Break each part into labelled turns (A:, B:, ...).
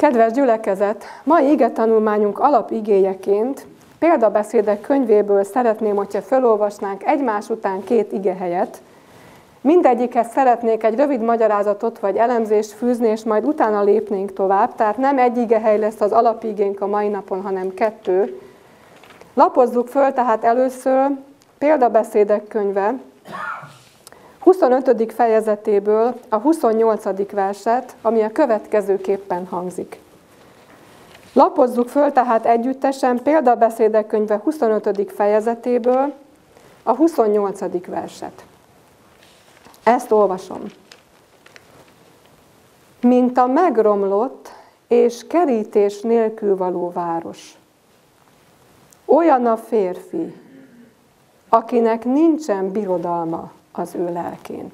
A: Kedves gyülekezet, mai igetanulmányunk alapigéjeként példabeszédek könyvéből szeretném, hogyha felolvasnánk egymás után 2 igehelyet. Mindegyikhez szeretnék egy rövid magyarázatot vagy elemzést fűzni, és majd utána lépnénk tovább. Tehát nem egy igehely lesz az alapigénk a mai napon, hanem 2. Lapozzuk föl tehát először példabeszédek könyve 25. fejezetéből a 28. verset, ami a következőképpen hangzik. Lapozzuk föl tehát együttesen példabeszédek könyve 25. fejezetéből a 28. verset. Ezt olvasom. Mint a megromlott és kerítés nélkül való város. Olyan a férfi, akinek nincsen birodalma az ő lelkén.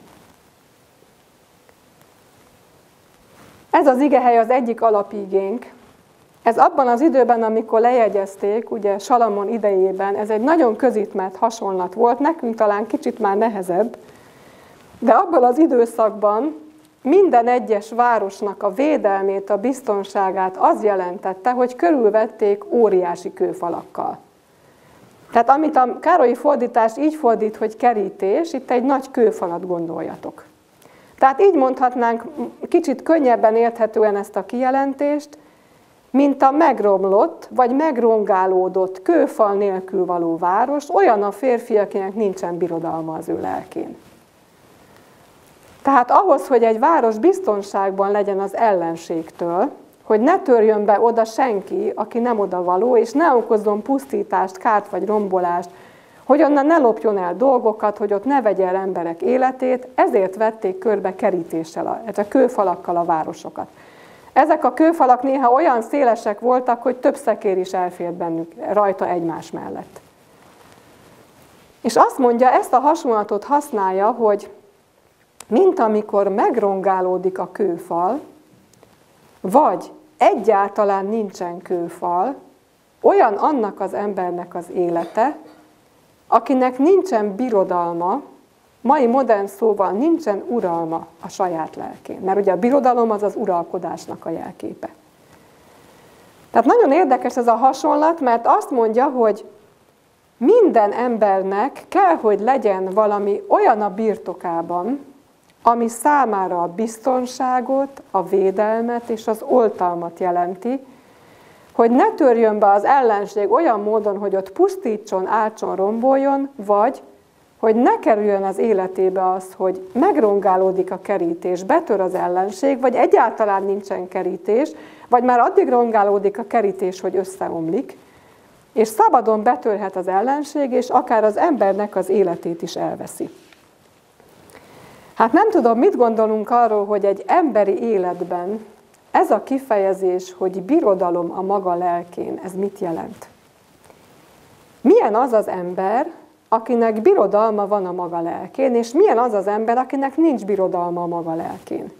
A: Ez az igehely az egyik alapigénk. Ez abban az időben, amikor lejegyezték, ugye Salamon idejében, ez egy nagyon közismert hasonlat volt, nekünk talán kicsit már nehezebb, de abban az időszakban minden egyes városnak a védelmét, a biztonságát az jelentette, hogy körülvették óriási kőfalakkal. Tehát amit a Károlyi fordítás így fordít, hogy kerítés, itt egy nagy kőfalat gondoljatok. Tehát így mondhatnánk kicsit könnyebben érthetően ezt a kijelentést, mint a megromlott vagy megrongálódott kőfal nélkül való város, olyan a férfi, akinek nincsen birodalma az ő lelkén. Tehát ahhoz, hogy egy város biztonságban legyen az ellenségtől, hogy ne törjön be oda senki, aki nem odavaló, és ne okozzon pusztítást, kárt vagy rombolást, hogy onnan ne lopjon el dolgokat, hogy ott ne vegye el emberek életét, ezért vették körbe kerítéssel, a kőfalakkal a városokat. Ezek a kőfalak néha olyan szélesek voltak, hogy több szekér is elfért bennük rajta egymás mellett. És azt mondja, ezt a hasonlatot használja, hogy mint amikor megrongálódik a kőfal, vagy egyáltalán nincsen kőfal, olyan annak az embernek az élete, akinek nincsen birodalma, mai modern szóval nincsen uralma a saját lelkén. Mert ugye a birodalom az az uralkodásnak a jelképe. Tehát nagyon érdekes ez a hasonlat, mert azt mondja, hogy minden embernek kell, hogy legyen valami olyan a birtokában, ami számára a biztonságot, a védelmet és az oltalmat jelenti, hogy ne törjön be az ellenség olyan módon, hogy ott pusztítson, ártson, romboljon, vagy hogy ne kerüljön az életébe az, hogy megrongálódik a kerítés, betör az ellenség, vagy egyáltalán nincsen kerítés, vagy már addig rongálódik a kerítés, hogy összeomlik, és szabadon betörhet az ellenség, és akár az embernek az életét is elveszi. Hát nem tudom, mit gondolunk arról, hogy egy emberi életben ez a kifejezés, hogy birodalom a maga lelkén, ez mit jelent? Milyen az az ember, akinek birodalma van a maga lelkén, és milyen az az ember, akinek nincs birodalma a maga lelkén?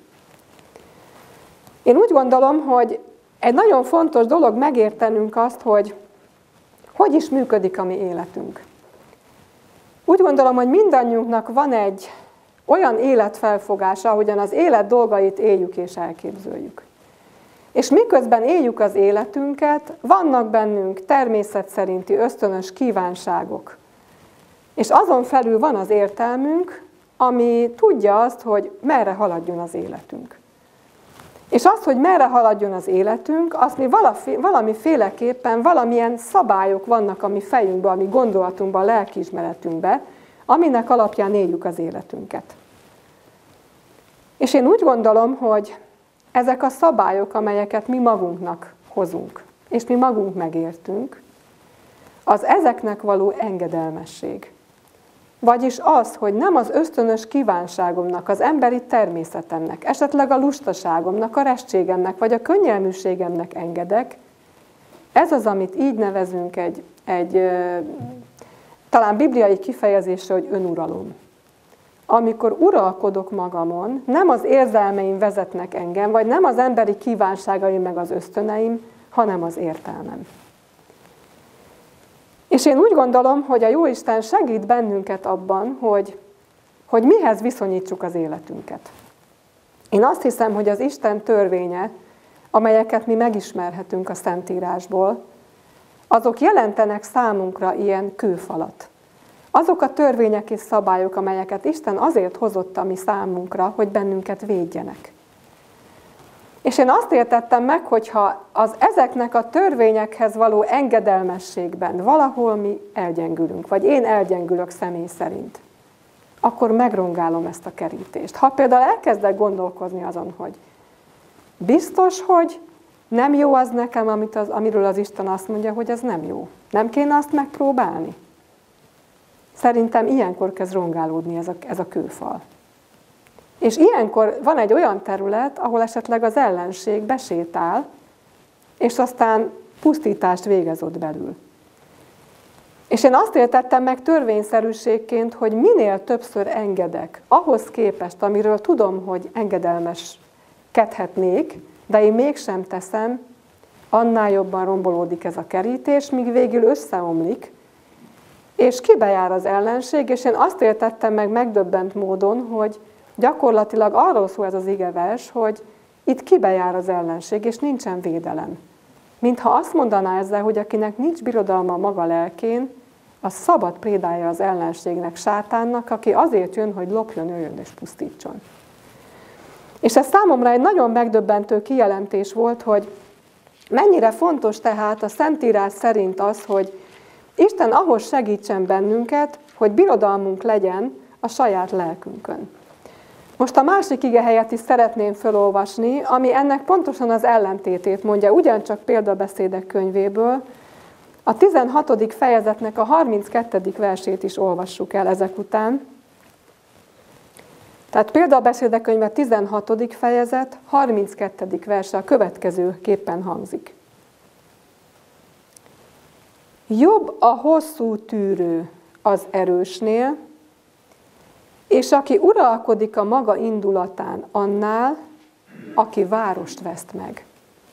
A: Én úgy gondolom, hogy egy nagyon fontos dolog megértenünk azt, hogy is működik a mi életünk. Úgy gondolom, hogy mindannyiunknak van egy olyan életfelfogása, ahogyan az élet dolgait éljük és elképzeljük. És miközben éljük az életünket, vannak bennünk természet szerinti ösztönös kívánságok. És azon felül van az értelmünk, ami tudja azt, hogy merre haladjon az életünk. És az, hogy merre haladjon az életünk, azt mi valamiféleképpen valamilyen szabályok vannak a mi fejünkben, a mi gondolatunkban, a lelkiismeretünkben, aminek alapján éljük az életünket. És én úgy gondolom, hogy ezek a szabályok, amelyeket mi magunknak hozunk, és mi magunk megértünk, az ezeknek való engedelmesség. Vagyis az, hogy nem az ösztönös kívánságomnak, az emberi természetemnek, esetleg a lustaságomnak, a restségemnek, vagy a könnyelműségemnek engedek, ez az, amit így nevezünk egy talán bibliai kifejezésre, hogy önuralom. Amikor uralkodok magamon, nem az érzelmeim vezetnek engem, vagy nem az emberi kívánságaim meg az ösztöneim, hanem az értelmem. És én úgy gondolom, hogy a Jóisten segít bennünket abban, hogy mihez viszonyítsuk az életünket. Én azt hiszem, hogy az Isten törvénye amelyeket mi megismerhetünk a Szentírásból, azok jelentenek számunkra ilyen kőfalat. Azok a törvények és szabályok, amelyeket Isten azért hozott a mi számunkra, hogy bennünket védjenek. És én azt értettem meg, hogyha ezeknek a törvényekhez való engedelmességben valahol mi elgyengülünk, vagy én elgyengülök személy szerint, akkor megrongálom ezt a kerítést. Ha például elkezdek gondolkozni azon, hogy biztos, hogy nem jó az nekem, amiről az Isten azt mondja, hogy ez nem jó. Nem kéne azt megpróbálni? Szerintem ilyenkor kezd rongálódni ez a kőfal. És ilyenkor van egy olyan terület, ahol esetleg az ellenség besétál, és aztán pusztítást végez ott belül. És én azt értettem meg törvényszerűségként, hogy minél többször engedek, ahhoz képest, amiről tudom, hogy engedelmeskedhetnék, de én mégsem teszem, annál jobban rombolódik ez a kerítés, míg végül összeomlik, és kibejár az ellenség, és én azt értettem meg megdöbbent módon, hogy gyakorlatilag arról szól ez az igevers, hogy itt kibejár az ellenség, és nincsen védelem. Mintha azt mondaná ezzel, hogy akinek nincs birodalma a maga lelkén, az szabad prédája az ellenségnek, sátánnak, aki azért jön, hogy lopjon, öljön és pusztítson. És ez számomra egy nagyon megdöbbentő kijelentés volt, hogy mennyire fontos tehát a Szentírás szerint az, hogy Isten ahhoz segítsen bennünket, hogy birodalmunk legyen a saját lelkünkön. Most a másik igehelyet is szeretném felolvasni, ami ennek pontosan az ellentétét mondja, ugyancsak Példabeszédek könyvéből. A 16. fejezetnek a 32. versét is olvassuk el ezek után. Tehát Példabeszédek könyve 16. fejezet, 32. verse a következőképpen hangzik. Jobb a hosszú tűrő az erősnél, és aki uralkodik a maga indulatán annál, aki várost veszt meg.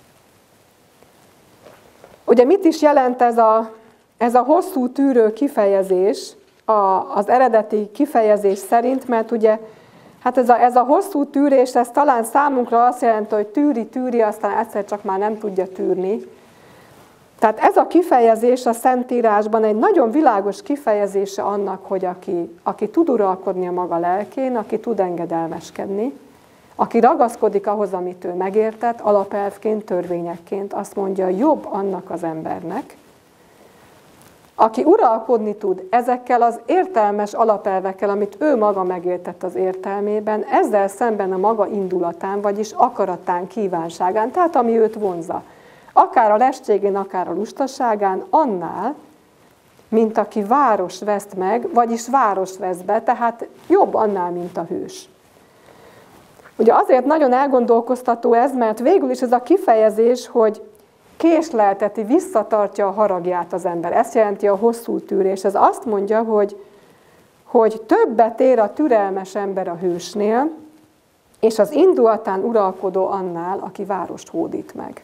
A: Ugye mit is jelent ez a hosszú tűrő kifejezés az eredeti kifejezés szerint, mert ugye hát ez a hosszú tűrés, ez talán számunkra azt jelenti, hogy tűri, aztán egyszer csak már nem tudja tűrni. Tehát ez a kifejezés a Szentírásban egy nagyon világos kifejezése annak, hogy aki tud uralkodni a maga lelkén, aki tud engedelmeskedni, aki ragaszkodik ahhoz, amit ő megértett, alapelvként, törvényekként, azt mondja, jobb annak az embernek, aki uralkodni tud ezekkel az értelmes alapelvekkel, amit ő maga megértett az értelmében, ezzel szemben a maga indulatán, vagyis akaratán, kívánságán, tehát ami őt vonzza. Akár a lestségén, akár a lustaságán, annál, mint aki várost veszt meg, vagyis várost vesz be, tehát jobb annál, mint a hős. Ugye azért nagyon elgondolkoztató ez, mert végül is ez a kifejezés, hogy késlelteti, visszatartja a haragját az ember. Ezt jelenti a hosszú tűrés. Ez azt mondja, hogy többet ér a türelmes ember a hősnél, és az indulatán uralkodó annál, aki várost hódít meg.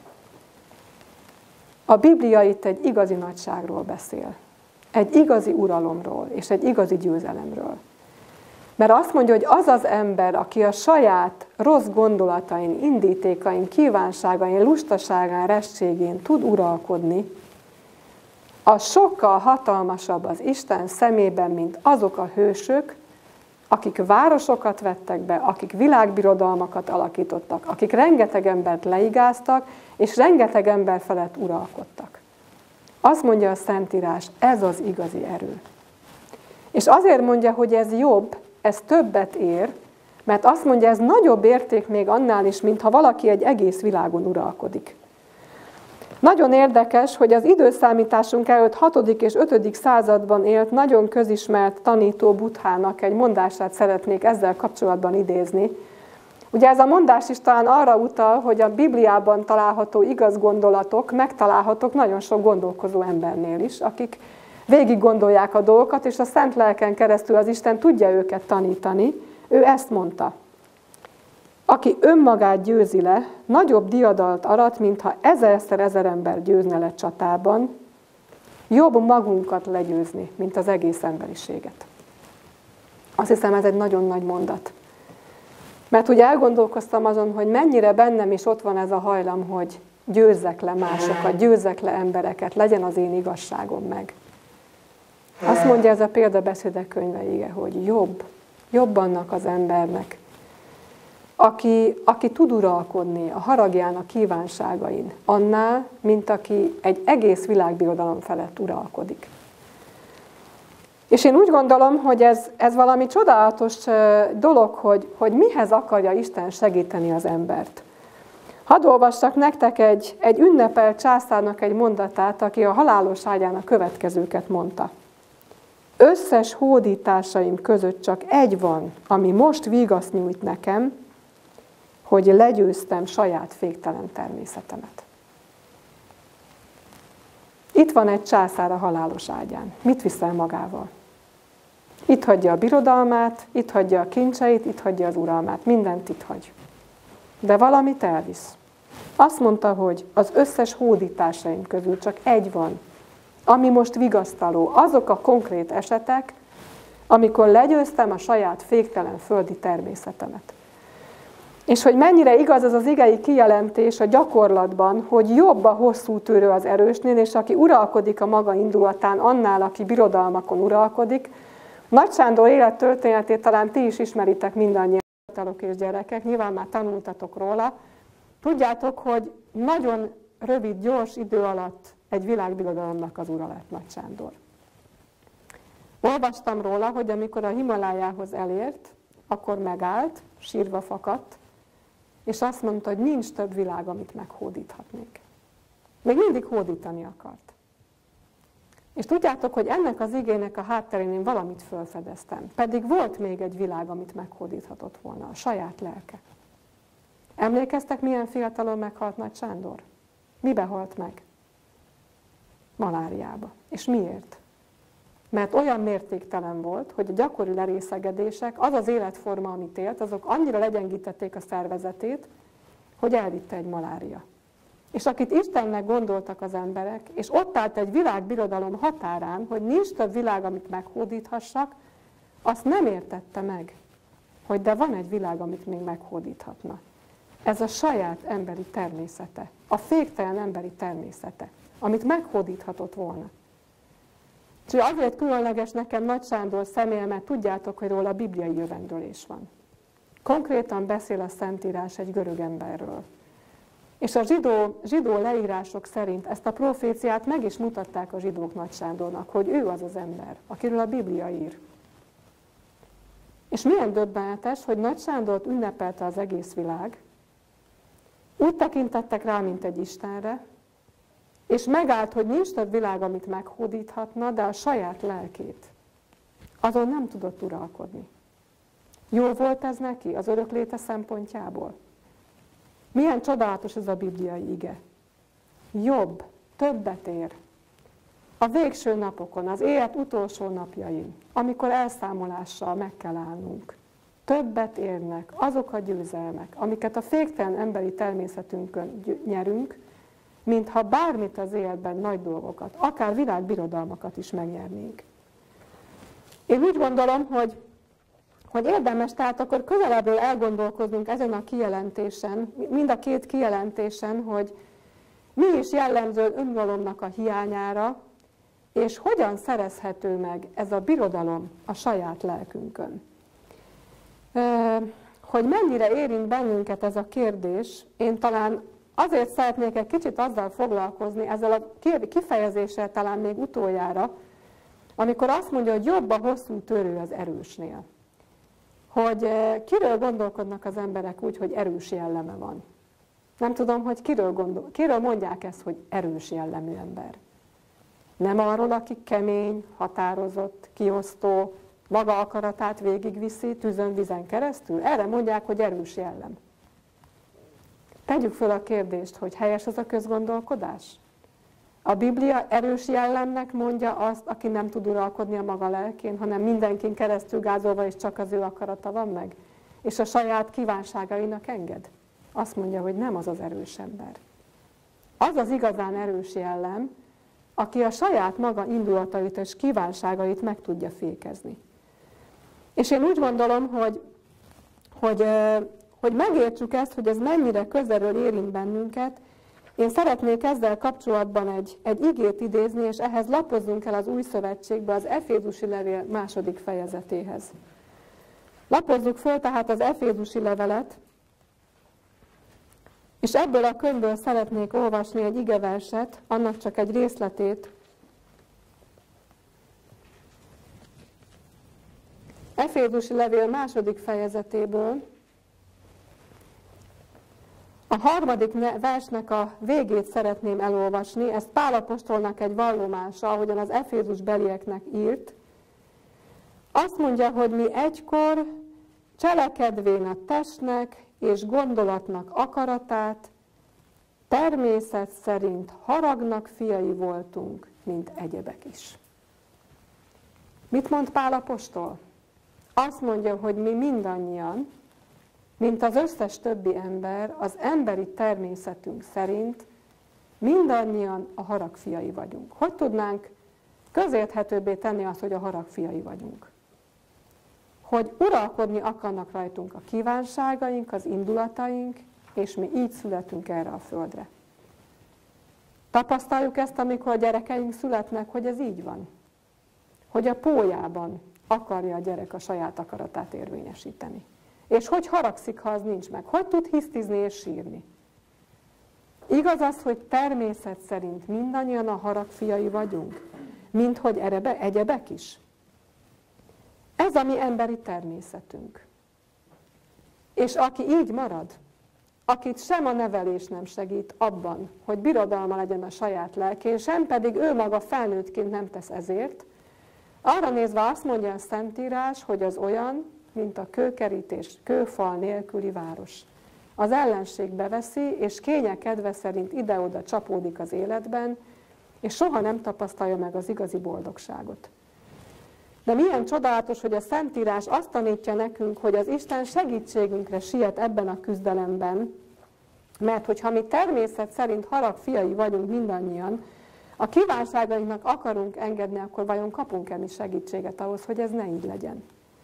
A: A Biblia itt egy igazi nagyságról beszél. Egy igazi uralomról, és egy igazi győzelemről. Mert azt mondja, hogy az az ember, aki a saját rossz gondolatain, indítékain, kívánságain, lustaságán, rességén tud uralkodni, az sokkal hatalmasabb az Isten szemében, mint azok a hősök, akik városokat vettek be, akik világbirodalmakat alakítottak, akik rengeteg embert leigáztak, és rengeteg ember felett uralkodtak. Azt mondja a Szentírás, ez az igazi erő. És azért mondja, hogy ez jobb, ez többet ér, mert azt mondja, ez nagyobb érték még annál is, mintha valaki egy egész világon uralkodik. Nagyon érdekes, hogy az időszámításunk előtt 6. és 5. században élt nagyon közismert tanító Buddhának egy mondását szeretnék ezzel kapcsolatban idézni. Ugye ez a mondás is talán arra utal, hogy a Bibliában található igaz gondolatok megtalálhatók nagyon sok gondolkozó embernél is, akik végig gondolják a dolgokat, és a Szent Lelken keresztül az Isten tudja őket tanítani. Ő ezt mondta. Aki önmagát győzi le, nagyobb diadalt arat, mintha ezer ember győzne le csatában, jobb magunkat legyőzni, mint az egész emberiséget. Azt hiszem, ez egy nagyon nagy mondat. Mert ugye elgondolkoztam azon, hogy mennyire bennem is ott van ez a hajlam, hogy győzzek le másokat, győzzek le embereket, legyen az én igazságom meg. Azt mondja ez a példabeszédek könyve ige, hogy jobb annak az embernek, aki tud uralkodni a haragjának kívánságain, annál, mint aki egy egész világbirodalom felett uralkodik. És én úgy gondolom, hogy ez valami csodálatos dolog, hogy mihez akarja Isten segíteni az embert. Hadd olvassak nektek egy ünnepelt császárnak egy mondatát, aki a halálos ágyán a következőket mondta. Összes hódításaim között csak egy van, ami most vigaszt nyújt nekem, hogy legyőztem saját féktelen természetemet. Itt van egy császár a halálos ágyán. Mit viszel magával? Itt hagyja a birodalmát, itt hagyja a kincseit, itt hagyja az uralmát. Mindent itt hagy. De valamit elvisz. Azt mondta, hogy az összes hódításaim közül csak egy van, ami most vigasztaló. Azok a konkrét esetek, amikor legyőztem a saját féktelen földi természetemet. És hogy mennyire igaz az az igei kijelentés a gyakorlatban, hogy jobb a hosszú tűrő az erősnél, és aki uralkodik a maga indulatán, annál, aki birodalmakon uralkodik. Nagy Sándor élettörténetét talán ti is ismeritek mindannyian, fiatalok és gyerekek, nyilván már tanultatok róla. Tudjátok, hogy nagyon rövid, gyors idő alatt egy világbirodalomnak az ura lett Nagy Sándor. Olvastam róla, hogy amikor a Himalájához elért, akkor megállt, sírva fakadt, és azt mondta, hogy nincs több világ, amit meghódíthatnék. Még mindig hódítani akart. És tudjátok, hogy ennek az igének a hátterén én valamit felfedeztem. Pedig volt még egy világ, amit meghódíthatott volna, a saját lelke. Emlékeztek, milyen fiatalon meghalt Nagy Sándor? Mibe halt meg? Maláriába. És miért? Mert olyan mértéktelen volt, hogy a gyakori lerészegedések, az az életforma, amit élt, azok annyira legyengítették a szervezetét, hogy elvitte egy malária. És akit Istennek gondoltak az emberek, és ott állt egy világbirodalom határán, hogy nincs több világ, amit meghódíthassak, azt nem értette meg, hogy de van egy világ, amit még meghódíthatna. Ez a saját emberi természete, a féktelen emberi természete, amit meghódíthatott volna. És azért különleges nekem Nagy Sándor személye, mert tudjátok, hogy róla bibliai jövendőlés van. Konkrétan beszél a Szentírás egy görög emberről. És a zsidó leírások szerint ezt a proféciát meg is mutatták a zsidók Nagy Sándornak, hogy ő az az ember, akiről a Biblia ír. És milyen döbbenetes, hogy Nagy Sándort ünnepelte az egész világ, úgy tekintettek rá, mint egy Istenre, és megállt, hogy nincs több világ, amit meghódíthatna, de a saját lelkét. Azon nem tudott uralkodni. Jól volt ez neki az örökléte szempontjából? Milyen csodálatos ez a bibliai ige. Jobb, többet ér. A végső napokon, az élet utolsó napjain, amikor elszámolással meg kell állnunk, többet érnek azok a győzelmek, amiket a féktelen emberi természetünkön nyerünk, mintha bármit az életben, nagy dolgokat, akár világbirodalmakat is megnyernénk. Én úgy gondolom, hogy érdemes tehát akkor közelebbről elgondolkoznunk ezen a kijelentésen, mind a két kijelentésen, hogy mi is jellemző önuralomnak a hiányára, és hogyan szerezhető meg ez a birodalom a saját lelkünkön. Hogy mennyire érint bennünket ez a kérdés, én talán azért szeretnék egy kicsit azzal foglalkozni, ezzel a kifejezéssel talán még utoljára, amikor azt mondja, hogy jobb a hosszú törő az erősnél. Hogy kiről gondolkodnak az emberek úgy, hogy erős jelleme van. Nem tudom, hogy kiről mondják ezt, hogy erős jellemű ember. Nem arról, aki kemény, határozott, kiosztó, maga akaratát végigviszi tűzön, vizen keresztül. Erre mondják, hogy erős jellem. Tegyük föl a kérdést, hogy helyes az a közgondolkodás? A Biblia erős jellemnek mondja azt, aki nem tud uralkodni a maga lelkén, hanem mindenkin keresztül gázolva, és csak az ő akarata van meg, és a saját kívánságainak enged. Azt mondja, hogy nem az az erős ember. Az az igazán erős jellem, aki a saját maga indulatait és kívánságait meg tudja fékezni. És én úgy gondolom, hogy megértsük ezt, hogy ez mennyire közelről érint bennünket, én szeretnék ezzel kapcsolatban egy igét idézni, és ehhez lapozzunk el az Új Szövetségbe, az Efézusi Levél 2. fejezetéhez. Lapozzuk föl tehát az Efézusi levelet, és ebből a könyvből szeretnék olvasni egy igeverset, annak csak egy részletét. Efézusi Levél 2. fejezetéből, a 3. versnek a végét szeretném elolvasni, ezt Pál apostolnak egy vallomása, ahogyan az Efézus belieknek írt. Azt mondja, hogy mi egykor cselekedvén a testnek és gondolatnak akaratát, természet szerint haragnak fiai voltunk, mint egyebek is. Mit mond Pál apostol? Azt mondja, hogy mi mindannyian, mint az összes többi ember, az emberi természetünk szerint mindannyian a harag fiai vagyunk. Hogy tudnánk közérthetőbbé tenni azt, hogy a harag fiai vagyunk? Hogy uralkodni akarnak rajtunk a kívánságaink, az indulataink, és mi így születünk erre a földre. Tapasztaljuk ezt, amikor a gyerekeink születnek, hogy ez így van. Hogy a pólyában akarja a gyerek a saját akaratát érvényesíteni. És hogy haragszik, ha az nincs meg? Hogy tud hisztizni és sírni? Igaz az, hogy természet szerint mindannyian a harag fiai vagyunk, mint hogy egyebek is? Ez a mi emberi természetünk. És aki így marad, akit sem a nevelés nem segít abban, hogy birodalma legyen a saját lelkén, sem pedig ő maga felnőttként nem tesz ezért, arra nézve azt mondja a Szentírás, hogy az olyan, mint a kőkerítés, kőfal nélküli város. Az ellenség beveszi, és kénye kedve szerint ide-oda csapódik az életben, és soha nem tapasztalja meg az igazi boldogságot. De milyen csodálatos, hogy a Szentírás azt tanítja nekünk, hogy az Isten segítségünkre siet ebben a küzdelemben, mert hogyha mi természet szerint harag fiai vagyunk mindannyian, a kívánságainknak akarunk engedni, akkor vajon kapunk-e mi segítséget ahhoz, hogy ez ne így legyen?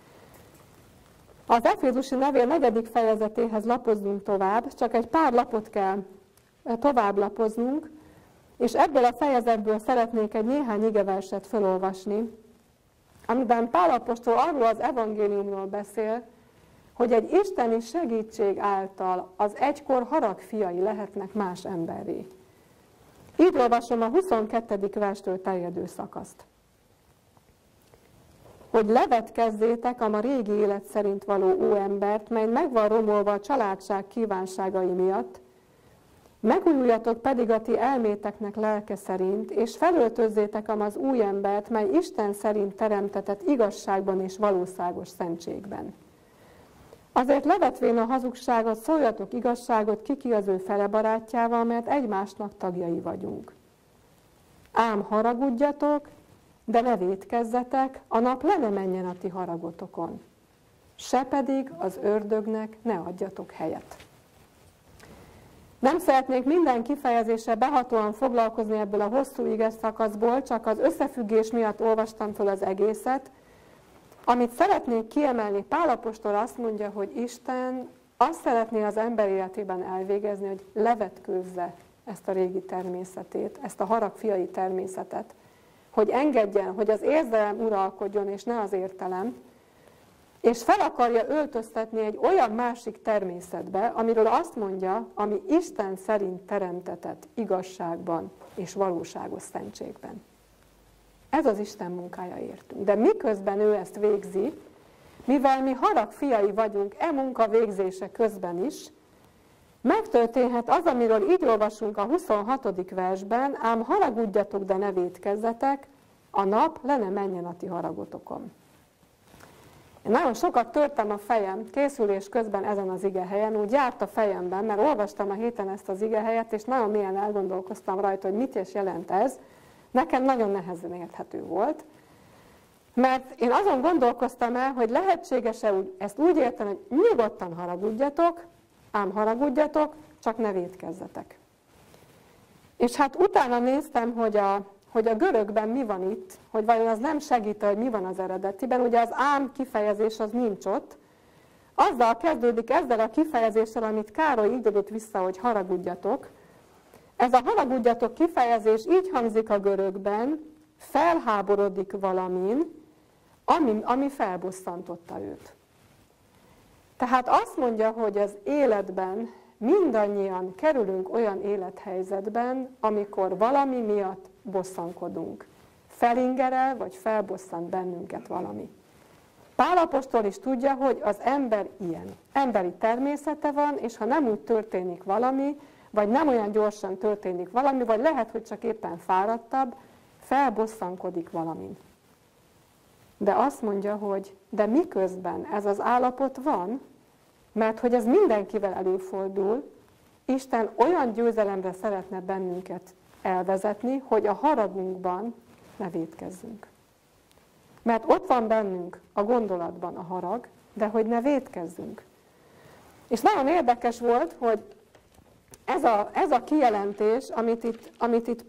A: Az Efézusi Levél 4. fejezetéhez lapozzunk tovább, csak egy pár lapot kell tovább lapoznunk, és ebből a fejezetből szeretnék egy néhány igeverset felolvasni, amiben Pál apostol arról az evangéliumról beszél, hogy egy isteni segítség által az egykor harag fiai lehetnek más emberré. Így olvasom a 22. verstől terjedő szakaszt. Hogy levetkezzétek a ma régi élet szerint való óembert, mely meg van romolva a családság kívánságai miatt, megújuljatok pedig a ti elméteknek lelke szerint, és felöltözzétek az új embert, mely Isten szerint teremtetett igazságban és valóságos szentségben. Azért levetvén a hazugságot, szóljatok igazságot ki az ő fele barátjával, mert egymásnak tagjai vagyunk. Ám haragudjatok, de ne vétkezzetek, a nap le ne menjen a ti haragotokon. Se pedig az ördögnek ne adjatok helyet. Nem szeretnék minden kifejezéssel behatóan foglalkozni ebből a hosszú ige szakaszból, csak az összefüggés miatt olvastam fel az egészet. Amit szeretnék kiemelni, Pál apostol azt mondja, hogy Isten azt szeretné az ember életében elvégezni, hogy levetkőzze ezt a régi természetét, ezt a harag fiai természetet, hogy engedjen, hogy az érzelem uralkodjon, és ne az értelem, és fel akarja öltöztetni egy olyan másik természetbe, amiről azt mondja, ami Isten szerint teremtetett igazságban és valóságos szentségben. Ez az Isten munkája értünk. De miközben ő ezt végzi, mivel mi harag fiai vagyunk e munka végzése közben is, megtörténhet az, amiről így olvasunk a 26. versben, ám haragudjatok, de ne vétkezzetek, a nap le ne menjen a ti haragotokon. Én nagyon sokat törtem a fejem készülés közben ezen az igehelyen, úgy járt a fejemben, mert olvastam a héten ezt az igehelyet, és nagyon mélyen elgondolkoztam rajta, hogy mit is jelent ez. Nekem nagyon nehezen érthető volt, mert én azon gondolkoztam el, hogy lehetséges-e ezt úgy érteni, hogy nyugodtan haragudjatok, ám haragudjatok, csak ne vétkezzetek. És hát utána néztem, hogy a görögben mi van itt, hogy vajon az nem segít, hogy mi van az eredetiben. Ugye az ám kifejezés az nincs ott, Azzal kezdődik, ezzel a kifejezéssel, amit Károly így adott vissza, hogy haragudjatok. Ez a haragudjatok kifejezés így hangzik a görögben, felháborodik valamin, ami felbosszantotta őt. Tehát azt mondja, hogy az életben mindannyian kerülünk olyan élethelyzetben, amikor valami miatt bosszankodunk. Felingerel, vagy felbosszant bennünket valami. Pál apostol is tudja, hogy az ember ilyen. Emberi természete van, és ha nem úgy történik valami, vagy nem olyan gyorsan történik valami, vagy lehet, hogy csak éppen fáradtabb, felbosszankodik valamin. De azt mondja, hogy de miközben ez az állapot van, mert hogy ez mindenkivel előfordul, Isten olyan győzelemre szeretne bennünket elvezetni, hogy a haragunkban ne vétkezzünk. Mert ott van bennünk a gondolatban a harag, de hogy ne vétkezzünk. És nagyon érdekes volt, hogy ez a kijelentés, amit itt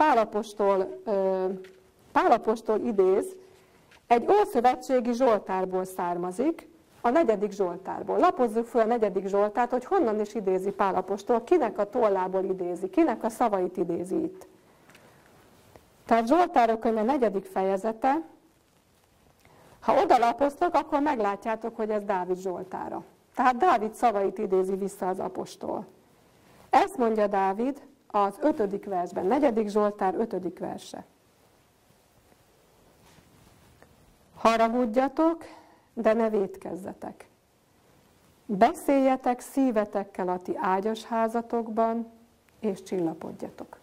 A: Pál apostol idéz, egy ószövetségi zsoltárból származik, a 4. zsoltárból. Lapozzuk fel a 4. zsoltárt, hogy honnan is idézi Pál apostol, kinek a tollából idézi, kinek a szavait idézi itt. Tehát Zsoltárok könyve 4. fejezete, ha oda lapoztok, akkor meglátjátok, hogy ez Dávid zsoltára. Tehát Dávid szavait idézi vissza az apostol. Ezt mondja Dávid az 5. versben, 4. Zsoltár 5. verse. Haragudjatok, de ne vétkezzetek. Beszéljetek szívetekkel a ti ágyas házatokban, és csillapodjatok.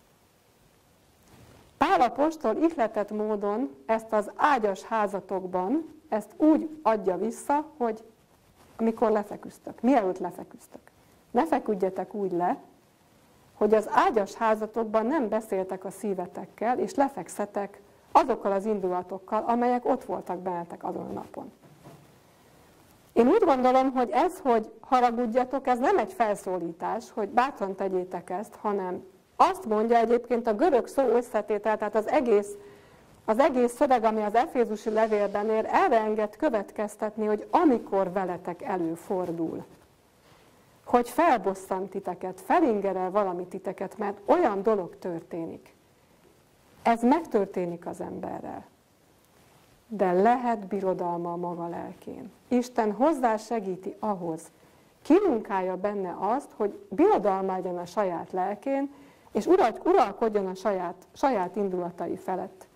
A: Pál apostol ihletett módon ezt az ágyas házatokban, ezt úgy adja vissza, hogy amikor lefeküztök, mielőtt lefeküztök. Ne feküdjetek úgy le, hogy az ágyas házatokban nem beszéltek a szívetekkel, és lefekszetek azokkal az indulatokkal, amelyek ott voltak bennetek azon a napon. Én úgy gondolom, hogy ez, hogy haragudjatok, ez nem egy felszólítás, hogy bátran tegyétek ezt, hanem azt mondja egyébként a görög szó összetétel, tehát az egész szöveg, ami az efézusi levélben ér, erre enged következtetni, hogy amikor veletek előfordul, hogy felbosszant titeket, felingerel valamit titeket, mert olyan dolog történik. Ez megtörténik az emberrel. De lehet birodalma a maga lelkén. Isten hozzásegíti ahhoz, kimunkálja benne azt, hogy birodalmáljon a saját lelkén, és uralkodjon a saját indulatai felett.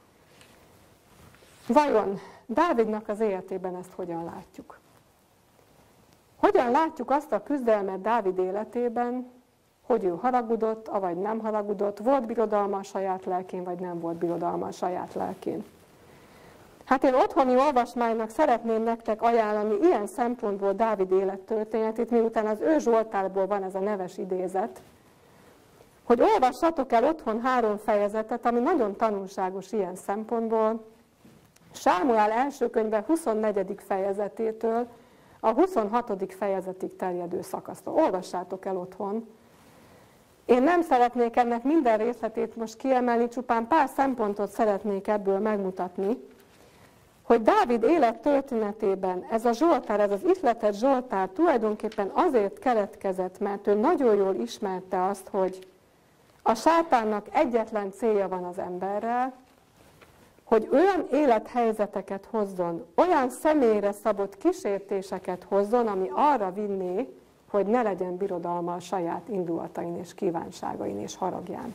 A: Vajon Dávidnak az életében ezt hogyan látjuk? Hogyan látjuk azt a küzdelmet Dávid életében, hogy ő haragudott, avagy nem haragudott, volt birodalma a saját lelkén, vagy nem volt birodalma a saját lelkén? Hát én otthoni olvasmánynak szeretném nektek ajánlani ilyen szempontból Dávid élettörténetét, miután az ő Zsoltárból van ez a neves idézet, hogy olvassatok el otthon 3 fejezetet, ami nagyon tanulságos ilyen szempontból, Sámuel első könyve 24. fejezetétől a 26. fejezetig terjedő szakasztól. Olvassátok el otthon. Én nem szeretnék ennek minden részletét most kiemelni, csupán pár szempontot szeretnék ebből megmutatni, hogy Dávid élettörténetében ez a Zsoltár, ez az ihletett Zsoltár tulajdonképpen azért keletkezett, mert ő nagyon jól ismerte azt, hogy a sátánnak egyetlen célja van az emberrel, hogy olyan élethelyzeteket hozzon, olyan személyre szabott kísértéseket hozzon, ami arra vinné, hogy ne legyen birodalma a saját indulatain és kívánságain és haragján.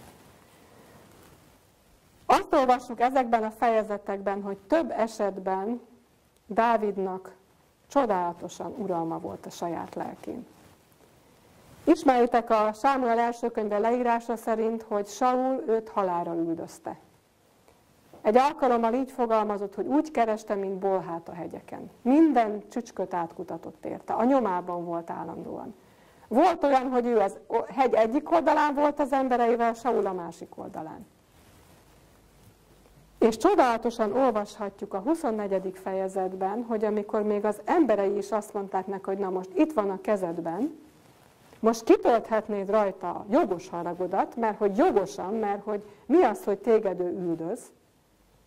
A: Azt olvassuk ezekben a fejezetekben, hogy több esetben Dávidnak csodálatosan uralma volt a saját lelkén. Ismeritek a Sámuel első könyve leírása szerint, hogy Saul őt halálra üldözte. Egy alkalommal így fogalmazott, hogy úgy kereste, mint bolhát a hegyeken. Minden csücsköt átkutatott érte, a nyomában volt állandóan. Volt olyan, hogy ő az hegy egyik oldalán volt az embereivel, Saul a másik oldalán. És csodálatosan olvashatjuk a 24. fejezetben, hogy amikor még az emberei is azt mondták neki, hogy na most itt van a kezedben, most kitölthetnéd rajta a jogos haragodat, mert hogy jogosan, mert hogy mi az, hogy téged ő üldöz,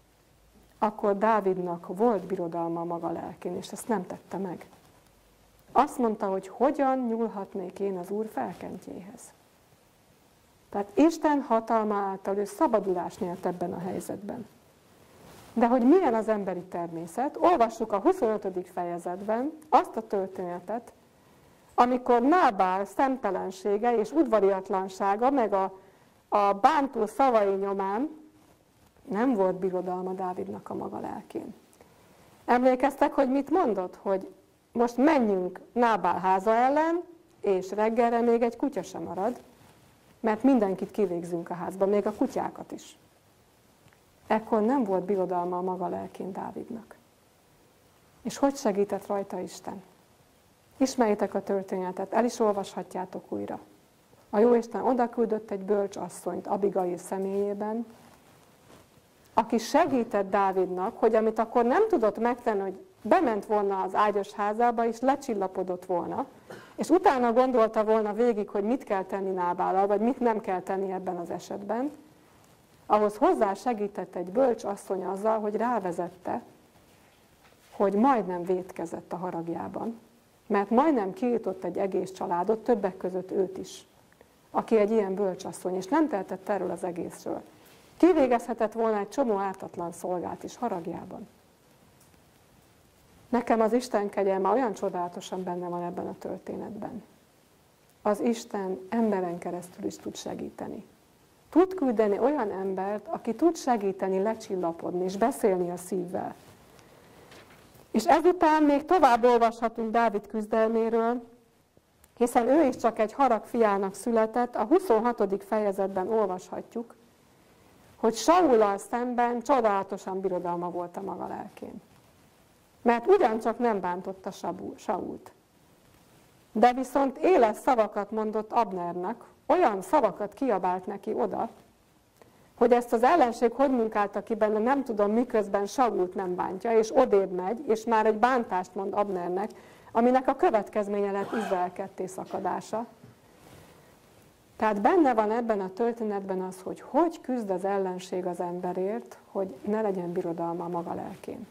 A: akkor Dávidnak volt birodalma maga lelkén, és ezt nem tette meg. Azt mondta, hogy hogyan nyúlhatnék én az Úr felkentjéhez. Tehát Isten hatalma által ő szabadulást nyert ebben a helyzetben. De hogy milyen az emberi természet, olvassuk a 25. fejezetben azt a történetet, amikor Nábál szemtelensége és udvariatlansága, meg a bántó szavai nyomán nem volt birodalma Dávidnak a maga lelkén. Emlékeztek, hogy mit mondott? Hogy most menjünk Nábál háza ellen, és reggelre még egy kutya sem marad, mert mindenkit kivégzünk a házba, még a kutyákat is. Ekkor nem volt birodalma a maga lelkén Dávidnak. És hogy segített rajta Isten? Ismerjétek a történetet, el is olvashatjátok újra. A Jóisten odaküldött egy bölcs asszonyt Abigail személyében, aki segített Dávidnak, hogy amit akkor nem tudott megtenni, hogy bement volna az ágyas házába, és lecsillapodott volna, és utána gondolta volna végig, hogy mit kell tenni Nábállal, vagy mit nem kell tenni ebben az esetben, ahhoz hozzá segített egy bölcs asszony azzal, hogy rávezette, hogy majdnem vétkezett a haragjában, mert majdnem kiirtott egy egész családot, többek között őt is, aki egy ilyen bölcsasszony, és nem tehetett erről az egészről. Kivégezhetett volna egy csomó ártatlan szolgát is haragjában. Nekem az Isten kegyelme olyan csodálatosan benne van ebben a történetben. Az Isten emberen keresztül is tud segíteni. Tud küldeni olyan embert, aki tud segíteni, lecsillapodni és beszélni a szívvel. És ezután még tovább olvashatunk Dávid küzdelméről, hiszen ő is csak egy harag fiának született, a 26. fejezetben olvashatjuk, hogy Saullal szemben csodálatosan birodalma volt a maga lelkén. Mert ugyancsak nem bántotta Sault. De viszont éles szavakat mondott Abnernek, olyan szavakat kiabált neki oda, hogy ezt az ellenség hogy munkálta ki benne, nem tudom, miközben Sault nem bántja, és odébb megy, és már egy bántást mond Abnernek, aminek a következménye lett Izrael kettészakadása. Tehát benne van ebben a történetben az, hogy küzd az ellenség az emberért, hogy ne legyen birodalma a maga lelkén.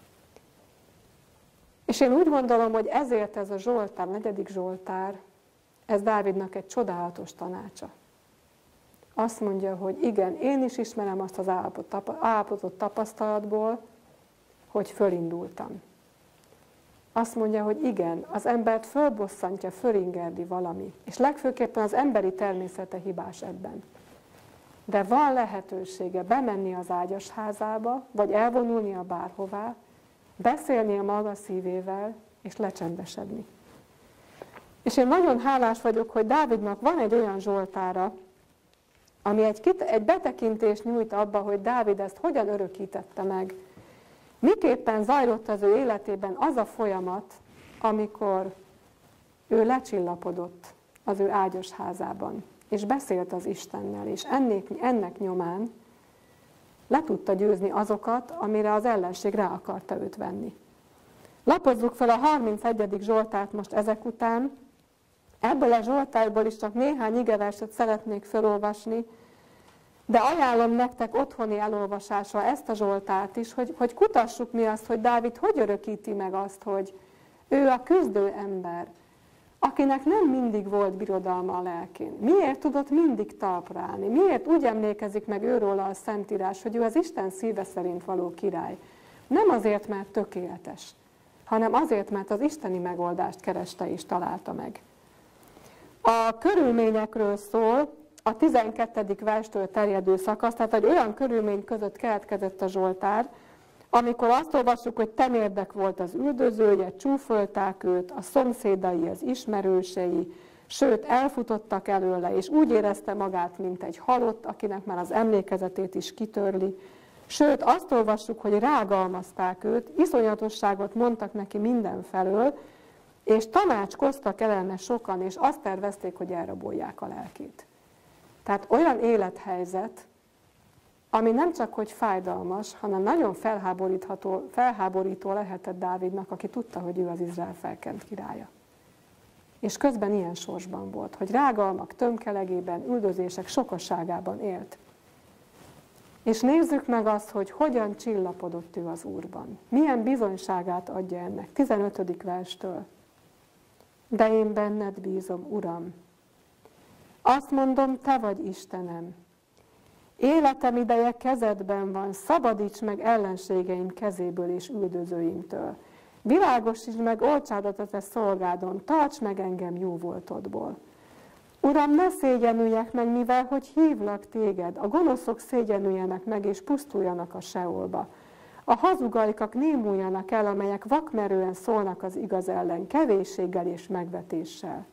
A: És én úgy gondolom, hogy ezért ez a Zsoltár, 4. Zsoltár, ez Dávidnak egy csodálatos tanácsa. Azt mondja, hogy igen, én is ismerem azt az állapotot tapasztalatból, hogy fölindultam. Azt mondja, hogy igen, az embert fölbosszantja, fölingerli valami, és legfőképpen az emberi természete hibás ebben. De van lehetősége bemenni az ágyas házába, vagy elvonulnia bárhová, beszélni a maga szívével, és lecsendesedni. És én nagyon hálás vagyok, hogy Dávidnak van egy olyan zsoltára, ami egy betekintést nyújt abba, hogy Dávid ezt hogyan örökítette meg. Miképpen zajlott az ő életében az a folyamat, amikor ő lecsillapodott az ő ágyas házában, és beszélt az Istennel, és ennek nyomán le tudta győzni azokat, amire az ellenség rá akarta őt venni. Lapozzuk fel a 31. Zsoltárt most ezek után. Ebből a Zsoltárból is csak néhány igeverset szeretnék felolvasni, de ajánlom nektek otthoni elolvasásra ezt a Zsoltárt is, hogy kutassuk mi azt, hogy Dávid hogy örökíti meg azt, hogy ő a küzdő ember, akinek nem mindig volt birodalma a lelkén. Miért tudott mindig talpra állni? Miért úgy emlékezik meg őróla a Szentírás, hogy ő az Isten szíve szerint való király? Nem azért, mert tökéletes, hanem azért, mert az isteni megoldást kereste és találta meg. A körülményekről szól a 12. verstől terjedő szakasz, tehát egy olyan körülmény között keletkezett a Zsoltár, amikor azt olvassuk, hogy temérdek volt az üldözője, csúfolták őt, a szomszédai, az ismerősei, sőt elfutottak előle, és úgy érezte magát, mint egy halott, akinek már az emlékezetét is kitörli. Sőt, azt olvassuk, hogy rágalmazták őt, iszonyatosságot mondtak neki mindenfelől, és tanácskoztak ellene sokan, és azt tervezték, hogy elrabolják a lelkét. Tehát olyan élethelyzet, ami nem csak hogy fájdalmas, hanem nagyon felháborító lehetett Dávidnak, aki tudta, hogy ő az Izrael felkent királya. És közben ilyen sorsban volt, hogy rágalmak tömkelegében, üldözések sokasságában élt. És nézzük meg azt, hogy hogyan csillapodott ő az Úrban. Milyen bizonyságát adja ennek. 15. verstől. de én benned bízom, Uram. Azt mondom, te vagy Istenem. Életem ideje kezedben van, szabadíts meg ellenségeim kezéből és üldözőimtől. Világosítsd meg olcsádat a te szolgádon, tarts meg engem jóvoltodból. Uram, ne szégyenüljek meg, mivel hogy hívlak téged, a gonoszok szégyenüljenek meg és pusztuljanak a seolba. A hazugajkak némuljanak el, amelyek vakmerően szólnak az igaz ellen, kevésséggel és megvetéssel.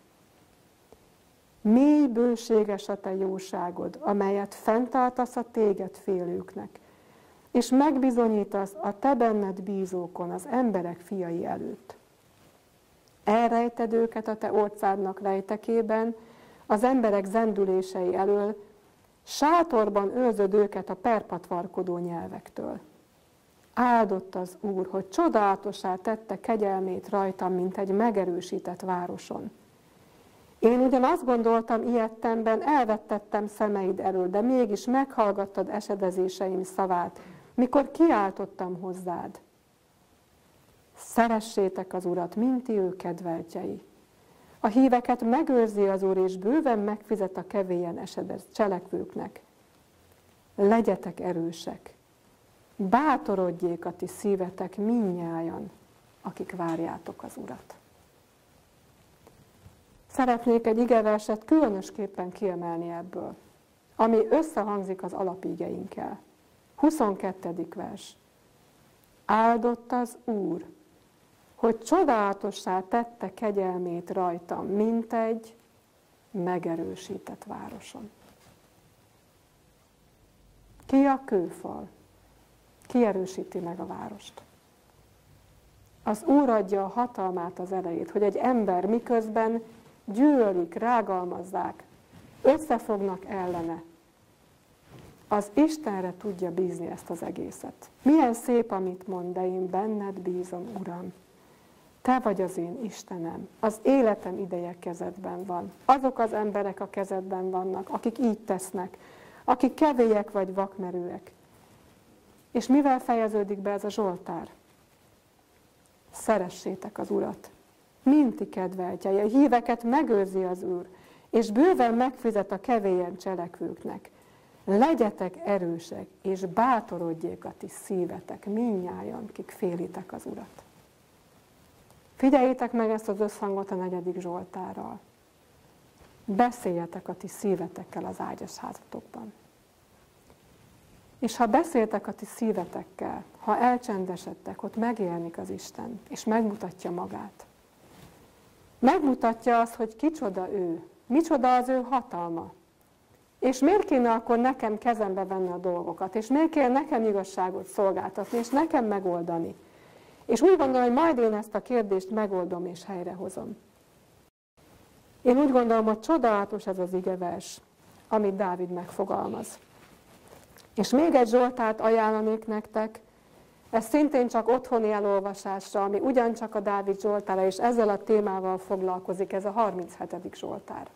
A: Mély bőséges a te jóságod, amelyet fenntartasz a téged félőknek, és megbizonyítasz a te benned bízókon, az emberek fiai előtt. Elrejted őket a te orcádnak rejtekében, az emberek zendülései elől, sátorban őrzöd őket a perpatvarkodó nyelvektől. Áldott az Úr, hogy csodálatossá tette kegyelmét rajtam, mint egy megerősített városon. Én ugyan azt gondoltam ilyettemben, elvettettem szemeid elől, de mégis meghallgattad esedezéseim szavát, mikor kiáltottam hozzád. Szeressétek az Urat, mint ti ő kedveltjei. A híveket megőrzi az Úr, és bőven megfizet a kevélyen esedez cselekvőknek. Legyetek erősek, bátorodjék a ti szívetek mindnyájan, akik várjátok az Urat. Szeretnék egy igeverset különösképpen kiemelni ebből, ami összehangzik az alapígeinkkel. 22. vers. Áldott az Úr, hogy csodálatossá tette kegyelmét rajtam, mint egy megerősített városon. Ki a kőfal? Ki erősíti meg a várost? Az Úr adja a hatalmát, az erejét, hogy egy ember miközben gyűlölik, rágalmazzák, összefognak ellene, az Istenre tudja bízni ezt az egészet. Milyen szép, amit mond, de én benned bízom, Uram. Te vagy az én Istenem, az életem ideje kezedben van. Azok az emberek a kezedben vannak, akik így tesznek, akik kevélyek vagy vakmerőek. És mivel fejeződik be ez a Zsoltár? Szeressétek az Urat, mint ti kedveltjei, a híveket megőrzi az Úr, és bőven megfizet a kevélyen cselekvőknek. Legyetek erősek, és bátorodjék a ti szívetek, mindnyájan, kik félitek az Urat. Figyeljétek meg ezt az összhangot a 4. Zsoltárral. Beszéljetek a ti szívetekkel az ágyas házatokban. És ha beszéltek a ti szívetekkel, ha elcsendesedtek, ott megjelenik az Isten, és megmutatja magát. Megmutatja azt, hogy kicsoda ő, micsoda az ő hatalma. És miért kéne akkor nekem kezembe venni a dolgokat, és miért kéne nekem igazságot szolgáltatni, és nekem megoldani. És úgy gondolom, hogy majd én ezt a kérdést megoldom és helyrehozom. Én úgy gondolom, hogy csodálatos ez az igevers, amit Dávid megfogalmaz. És még egy Zsoltárt ajánlanék nektek, ez szintén csak otthoni elolvasásra, ami ugyancsak a Dávid Zsoltára, és ezzel a témával foglalkozik, ez a 37. Zsoltár.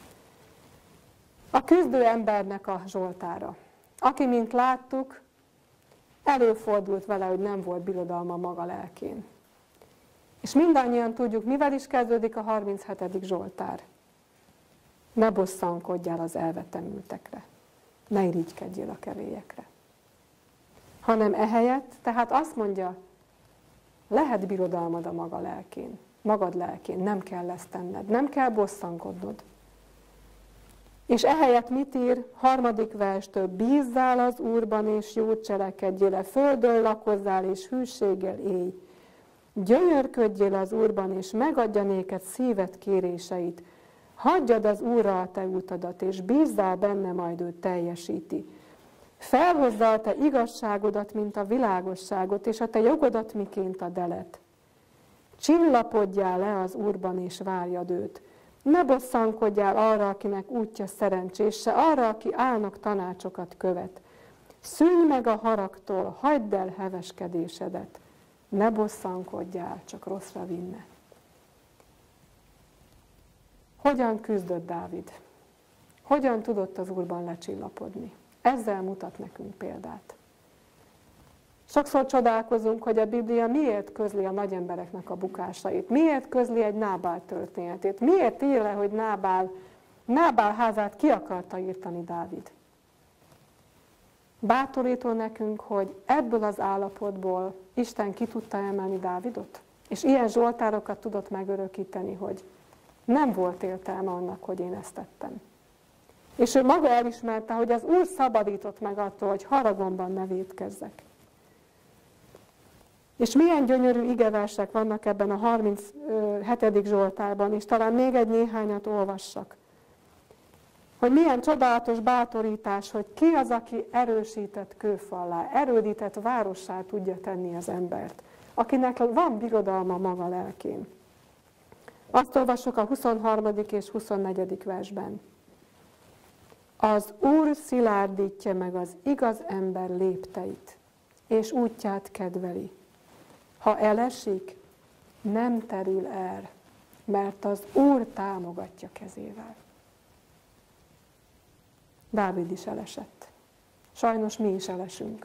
A: A küzdő embernek a Zsoltára, aki, mint láttuk, előfordult vele, hogy nem volt birodalma maga lelkén. És mindannyian tudjuk, mivel is kezdődik a 37. Zsoltár. Ne bosszankodjál az elvetemültekre, ne irigykedjél a kevélyekre. Hanem ehelyett, tehát azt mondja, lehet birodalmad a magad lelkén, nem kell ezt tenned, nem kell bosszankodnod. És ehelyett mit ír? 3. verstől, bízzál az Úrban, és jót cselekedjél, földön lakozzál, és hűséggel élj. Gyönyörködjél az Úrban, és megadja néked szíved kéréseit. Hagyjad az Úrra a te utadat, és bízzál benne, majd ő teljesíti. Felhozzál te igazságodat, mint a világosságot, és a te jogodat miként a delet. Csillapodjál le az Úrban, és várjad őt. Ne bosszankodjál arra, akinek útja szerencsés, se arra, aki álnok tanácsokat követ. Szűnj meg a haragtól, hagyd el heveskedésedet. Ne bosszankodjál, csak rosszra vinne. Hogyan küzdött Dávid? Hogyan tudott az Úrban lecsillapodni? Ezzel mutat nekünk példát. Sokszor csodálkozunk, hogy a Biblia miért közli a nagy embereknek a bukásait, miért közli egy Nábál történetét, miért ír le, hogy Nábál házát ki akarta írtani Dávid. Bátorító nekünk, hogy ebből az állapotból Isten ki tudta emelni Dávidot, és ilyen zsoltárokat tudott megörökíteni, hogy nem volt értelme annak, hogy én ezt tettem. És ő maga elismerte, hogy az Úr szabadított meg attól, hogy haragomban ne vétkezzek. És milyen gyönyörű igeversek vannak ebben a 37. Zsoltárban, és talán még egy néhányat olvassak. Hogy milyen csodálatos bátorítás, hogy ki az, aki erősített kőfallá, erődített várossá tudja tenni az embert, akinek van birodalma maga lelkén. Azt olvassuk a 23. és 24. versben. Az Úr szilárdítja meg az igaz ember lépteit, és útját kedveli. Ha elesik, nem terül el, mert az Úr támogatja kezével. Dávid is elesett. Sajnos mi is elesünk.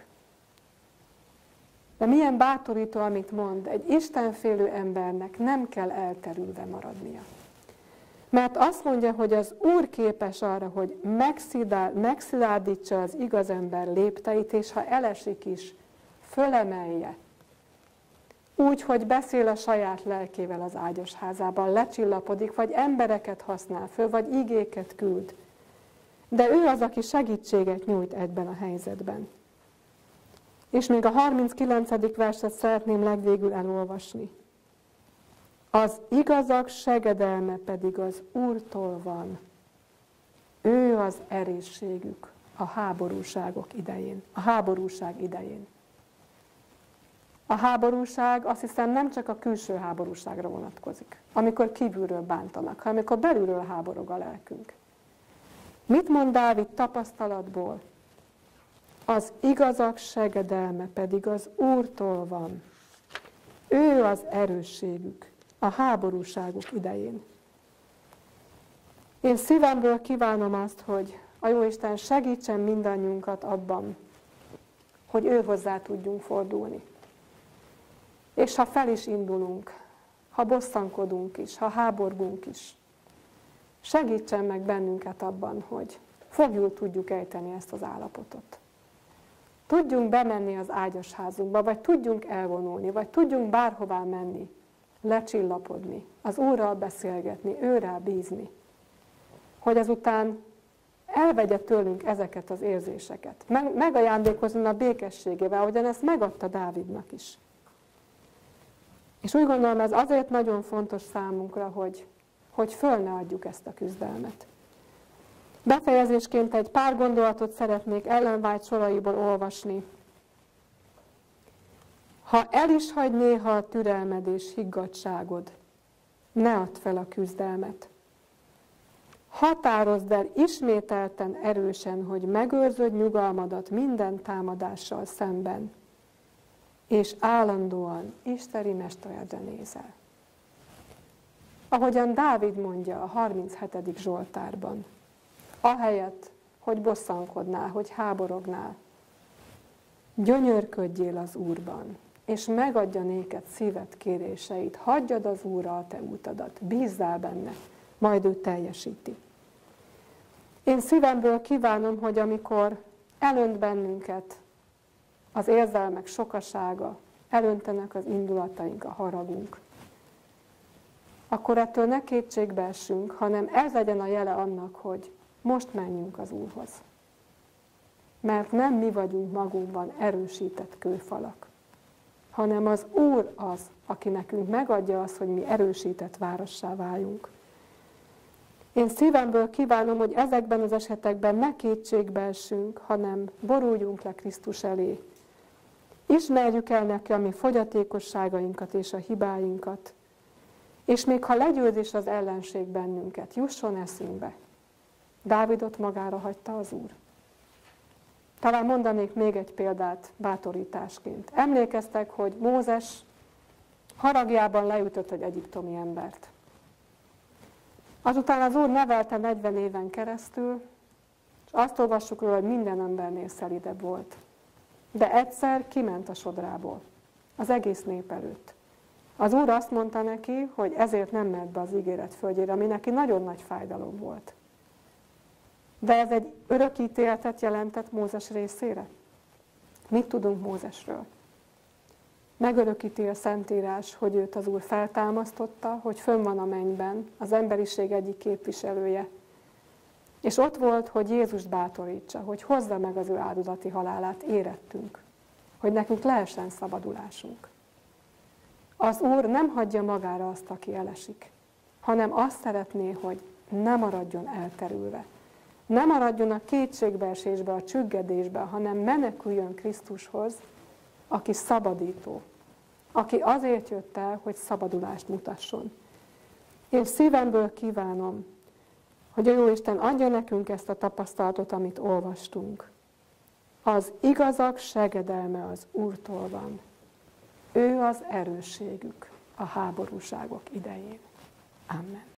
A: De milyen bátorító, amit mond, egy istenfélő embernek nem kell elterülve maradnia. Mert azt mondja, hogy az Úr képes arra, hogy megszilárdítsa az igaz ember lépteit, és ha elesik is, fölemelje. Úgy, hogy beszél a saját lelkével az ágyas házában, lecsillapodik, vagy embereket használ föl, vagy igéket küld. De ő az, aki segítséget nyújt ebben a helyzetben. És még a 39. verset szeretném legvégül elolvasni. Az igazak segedelme pedig az Úrtól van. Ő az erészségük a háborúság idején. A háborúság, azt hiszem, nem csak a külső háborúságra vonatkozik, amikor kívülről bántanak, hanem amikor belülről háborog a lelkünk. Mit mond Dávid tapasztalatból? Az igazak segedelme pedig az Úrtól van. Ő az erősségük a háborúságok idején. Én szívemből kívánom azt, hogy a Jóisten segítsen mindannyiunkat abban, hogy ő hozzá tudjunk fordulni. És ha fel is indulunk, ha bosszankodunk is, ha háborgunk is, segítsen meg bennünket abban, hogy foglyul tudjuk ejteni ezt az állapotot. Tudjunk bemenni az ágyas házunkba, vagy tudjunk elvonulni, vagy tudjunk bárhová menni, lecsillapodni, az Úrral beszélgetni, őrá bízni, hogy azután elvegye tőlünk ezeket az érzéseket, megajándékozzon a békességével, ahogyan ezt megadta Dávidnak is. És úgy gondolom, ez azért nagyon fontos számunkra, hogy föl ne adjuk ezt a küzdelmet. Befejezésként egy pár gondolatot szeretnék Ellen White soraiból olvasni. Ha el is hagy néha a türelmed és higgadtságod, ne add fel a küzdelmet. Határozd el ismételten erősen, hogy megőrzöd nyugalmadat minden támadással szemben, és állandóan isteni mesteredre nézel. Ahogyan Dávid mondja a 37. Zsoltárban, ahelyett, hogy bosszankodnál, hogy háborognál, gyönyörködjél az Úrban, és megadja néked szíved kéréseit, hagyjad az Úrra a te útadat, bízzál benne, majd ő teljesíti. Én szívemből kívánom, hogy amikor elönt bennünket az érzelmek sokasága, elöntenek az indulataink, a haragunk, akkor ettől ne kétségbe essünk, hanem ez legyen a jele annak, hogy most menjünk az Úrhoz. Mert nem mi vagyunk magunkban erősített kőfalak, hanem az Úr az, aki nekünk megadja azt, hogy mi erősített várossá váljunk. Én szívemből kívánom, hogy ezekben az esetekben ne kétségbe essünk, hanem boruljunk le Krisztus elé. Ismerjük el neki a mi fogyatékosságainkat és a hibáinkat, és még ha legyőz az ellenség bennünket, jusson eszünkbe. Dávidot magára hagyta az Úr. Talán mondanék még egy példát bátorításként. Emlékeztek, hogy Mózes haragjában leütött egy egyiptomi embert. Azután az Úr nevelte 40 éven keresztül, és azt olvassuk róla, hogy minden embernél szelidebb volt. de egyszer kiment a sodrából, az egész nép előtt. Az Úr azt mondta neki, hogy ezért nem mehet be az ígéret földjére, ami neki nagyon nagy fájdalom volt. De ez egy örök ítéletet jelentett Mózes részére. Mit tudunk Mózesről? Megörökíti a Szentírás, hogy őt az Úr feltámasztotta, hogy fönn van a mennyben, az emberiség egyik képviselője. És ott volt, hogy Jézust bátorítsa, hogy hozza meg az ő áldozati halálát érettünk, hogy nekünk lehessen szabadulásunk. Az Úr nem hagyja magára azt, aki elesik, hanem azt szeretné, hogy ne maradjon elterülve. Ne maradjon a kétségbeesésbe, a csüggedésbe, hanem meneküljön Krisztushoz, aki szabadító, aki azért jött el, hogy szabadulást mutasson. Én szívemből kívánom, hogy a Jóisten adja nekünk ezt a tapasztalatot, amit olvastunk. Az igazak segedelme az Úrtól van. Ő az erősségük a háborúságok idején. Amen.